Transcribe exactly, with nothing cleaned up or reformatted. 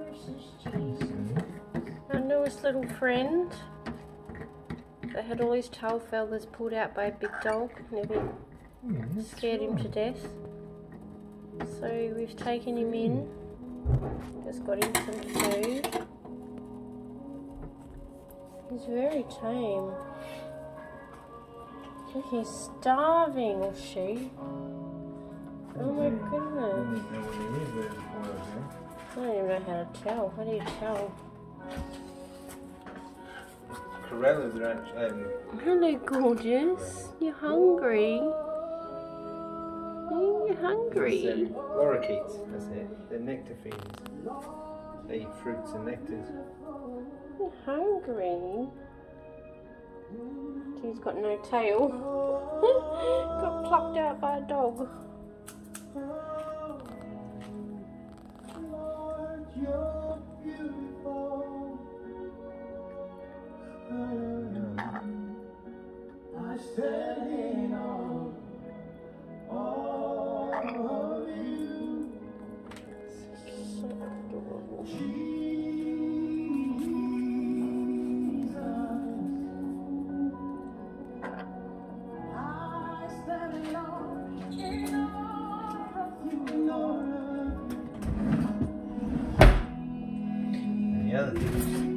Our newest little friend. They had all his tail feathers pulled out by a big dog and everything. Yeah, Scared him to death. So we've taken him in. Just got him some food. He's very tame. Look, he's starving, or she. Oh my goodness. I don't even know how to tell. How do you tell? Corellas are actually. Um, Hello, gorgeous. You're hungry. You're hungry. um, lorrikeets, that's it. They're nectar fiends. They eat fruits and nectars. You're hungry. He's got no tail. Got plucked out by a dog. And the other thing